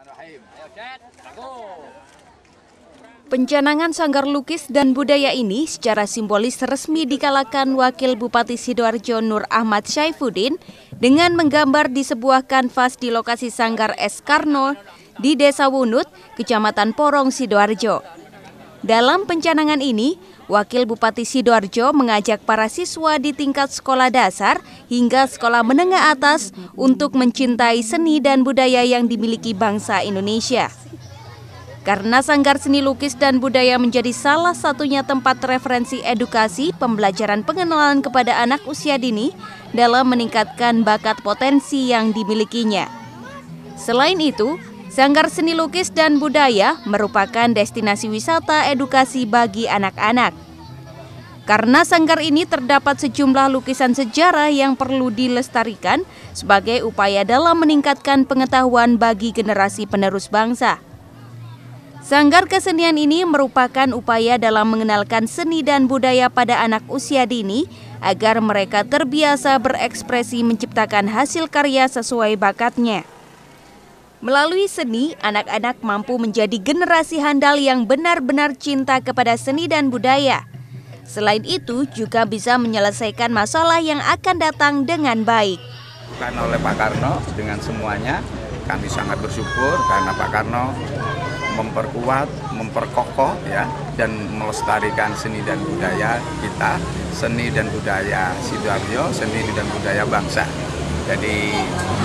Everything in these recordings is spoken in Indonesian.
Pencanangan sanggar lukis dan budaya ini secara simbolis resmi digalakan Wakil Bupati Sidoarjo Nur Ahmad Syaifuddin dengan menggambar di sebuah kanvas di lokasi Sanggar Es Karno di Desa Wunut, Kecamatan Porong, Sidoarjo. Dalam pencanangan ini, Wakil Bupati Sidoarjo mengajak para siswa di tingkat sekolah dasar hingga sekolah menengah atas untuk mencintai seni dan budaya yang dimiliki bangsa Indonesia. Karena Sanggar Seni Lukis dan Budaya menjadi salah satunya tempat referensi edukasi pembelajaran pengenalan kepada anak usia dini dalam meningkatkan bakat potensi yang dimilikinya. Selain itu, Sanggar Seni Lukis dan Budaya merupakan destinasi wisata edukasi bagi anak-anak. Karena sanggar ini terdapat sejumlah lukisan sejarah yang perlu dilestarikan sebagai upaya dalam meningkatkan pengetahuan bagi generasi penerus bangsa. Sanggar kesenian ini merupakan upaya dalam mengenalkan seni dan budaya pada anak usia dini agar mereka terbiasa berekspresi menciptakan hasil karya sesuai bakatnya. Melalui seni, anak-anak mampu menjadi generasi handal yang benar-benar cinta kepada seni dan budaya. Selain itu, juga bisa menyelesaikan masalah yang akan datang dengan baik. Karena oleh Pak Karno dengan semuanya, kami sangat bersyukur karena Pak Karno memperkuat, memperkokoh ya, dan melestarikan seni dan budaya kita, seni dan budaya Sidoarjo, seni dan budaya bangsa. Jadi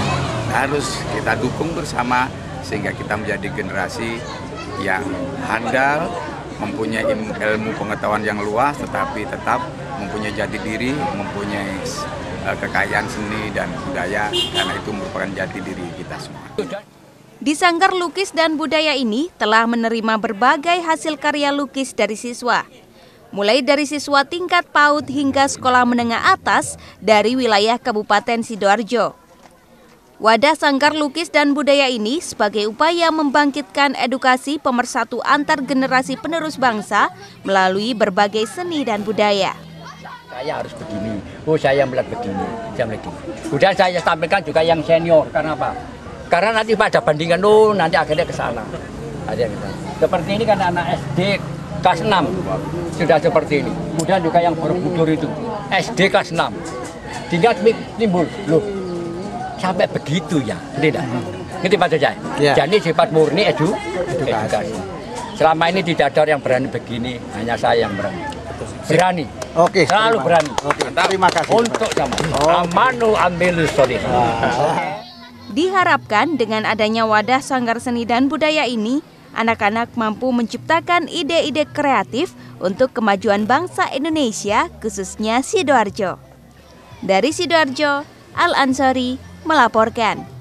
harus kita dukung bersama sehingga kita menjadi generasi yang handal, mempunyai ilmu pengetahuan yang luas, tetapi tetap mempunyai jati diri, mempunyai kekayaan seni dan budaya, karena itu merupakan jati diri kita semua. Di Sanggar Lukis dan Budaya ini telah menerima berbagai hasil karya lukis dari siswa. Mulai dari siswa tingkat PAUD hingga sekolah menengah atas dari wilayah Kabupaten Sidoarjo. Wadah Sanggar Lukis dan Budaya ini sebagai upaya membangkitkan edukasi pemersatu antar generasi penerus bangsa melalui berbagai seni dan budaya. Saya harus begini, saya melihat begini, Kemudian saya tampilkan juga yang senior, karena apa? Karena nanti pada bandingan, nanti akhirnya ke sana. Seperti ini kan anak SD kelas 6 sudah seperti ini. Kemudian juga yang Borobudur itu SD kelas 6. Tinggal timbul, loh sampai begitu ya, tidak? Ngerti Pak Jaya? Ya. Jadi sifat murni edukasi. Selama ini tidak ada yang berani begini, hanya saya yang berani. Berani. Oke. Selalu berani. Oke. Terima kasih. Untuk sama. Amanu ambil solih. Diharapkan dengan adanya wadah Sanggar Seni dan Budaya ini, anak-anak mampu menciptakan ide-ide kreatif untuk kemajuan bangsa Indonesia, khususnya Sidoarjo. Dari Sidoarjo, Al Ansori melaporkan.